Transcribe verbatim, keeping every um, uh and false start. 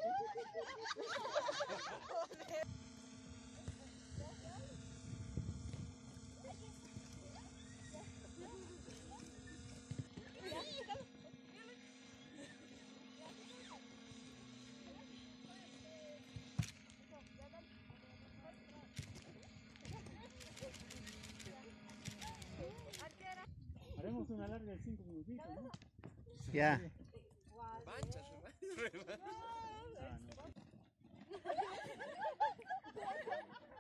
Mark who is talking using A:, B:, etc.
A: Haremos una larga de cinco minutitos, ¿no?
B: Ya.
C: Manchas, hermano.